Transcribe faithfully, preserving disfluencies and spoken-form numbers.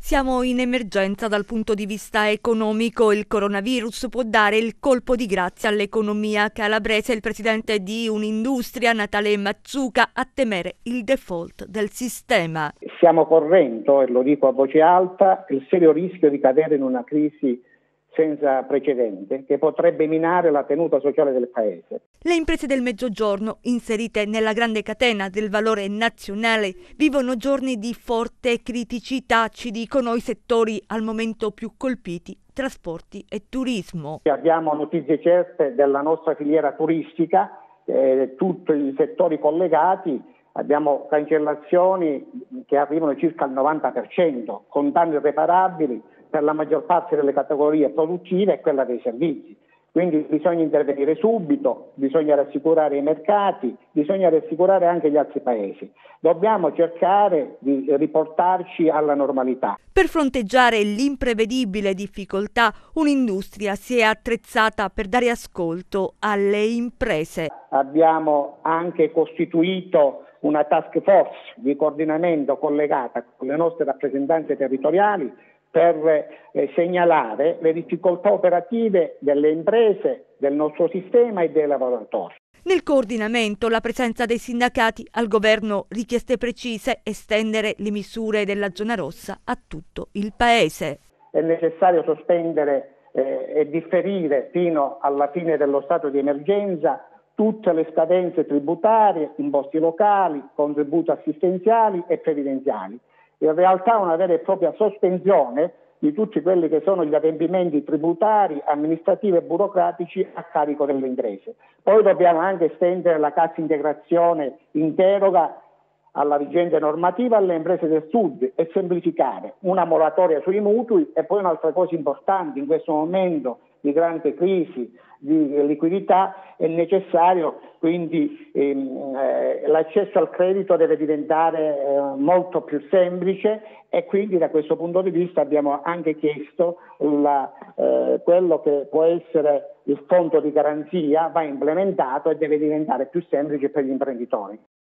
Siamo in emergenza dal punto di vista economico. Il coronavirus può dare il colpo di grazia all'economia calabrese. Il presidente di Unindustria, Natale Mazzuca, a temere il default del sistema. Stiamo correndo, e lo dico a voce alta, il serio rischio di cadere in una crisi senza precedente che potrebbe minare la tenuta sociale del Paese. Le imprese del Mezzogiorno, inserite nella grande catena del valore nazionale, vivono giorni di forte criticità, ci dicono i settori al momento più colpiti, trasporti e turismo. Abbiamo notizie certe della nostra filiera turistica, eh, tutti i settori collegati. Abbiamo cancellazioni che arrivano circa al novanta per cento, con danni irreparabili per la maggior parte delle categorie produttive e quella dei servizi. Quindi bisogna intervenire subito, bisogna rassicurare i mercati, bisogna rassicurare anche gli altri paesi. Dobbiamo cercare di riportarci alla normalità. Per fronteggiare l'imprevedibile difficoltà, Unindustria si è attrezzata per dare ascolto alle imprese. Abbiamo anche costituito una task force di coordinamento collegata con le nostre rappresentanze territoriali per eh, segnalare le difficoltà operative delle imprese, del nostro sistema e dei lavoratori. Nel coordinamento, la presenza dei sindacati, al governo richieste precise, estendere le misure della zona rossa a tutto il paese. È necessario sospendere eh, e differire fino alla fine dello stato di emergenza tutte le scadenze tributarie, imposte locali, contributi assistenziali e previdenziali. In realtà una vera e propria sospensione di tutti quelli che sono gli adempimenti tributari, amministrativi e burocratici a carico delle imprese. Poi dobbiamo anche estendere la cassa integrazione in deroga alla vigente normativa alle imprese del Sud e semplificare una moratoria sui mutui. E poi un'altra cosa importante: in questo momento di grande crisi di liquidità è necessario quindi ehm, eh, l'accesso al credito deve diventare eh, molto più semplice, e quindi da questo punto di vista abbiamo anche chiesto la, eh, quello che può essere il fondo di garanzia va implementato e deve diventare più semplice per gli imprenditori.